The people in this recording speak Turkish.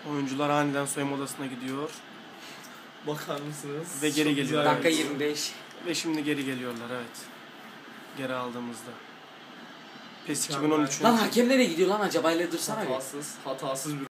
Oyuncular aniden soyunma odasına gidiyor. Bakar mısınız? Ve geri geliyor. Dakika 25. Ve şimdi geri geliyorlar, evet. Geri aldığımızda. PES 2013'ün Lan hakem nereye gidiyor lan acaba? İle dursana bir. Hatasız bir